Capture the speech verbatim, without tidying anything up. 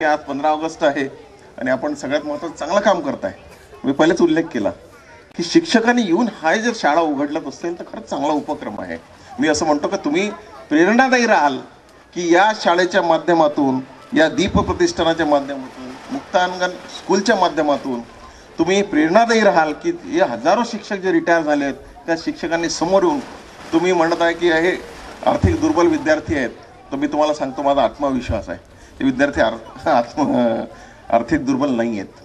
आज पंधरा ऑगस्ट आहे आणि आपण सगळ्यात महत्त्वाचं चांगलं काम करताय. मी पहिलेच उल्लेख केला की शिक्षकांनी येऊन हा जर शाळा उघडत असेल तर खरंच चांगला उपक्रम आहे. मी असं म्हणतो की तुम्ही प्रेरणादायी राहाल की या शाळेच्या माध्यमातून, या दीप प्रतिष्ठानाच्या माध्यमातून, मुक्तांगण स्कूलच्या माध्यमातून तुम्ही प्रेरणादायी राहाल की हे हजारो शिक्षक जे रिटायर झाले आहेत त्या शिक्षकांनी समोर येऊन तुम्ही म्हणत आहे की हे आर्थिक दुर्बल विद्यार्थी आहेत. तर मी तुम्हाला सांगतो माझा आत्मविश्वास आहे ते विद्यार्थी आत्म आर्थिक दुर्बल नाही आहेत.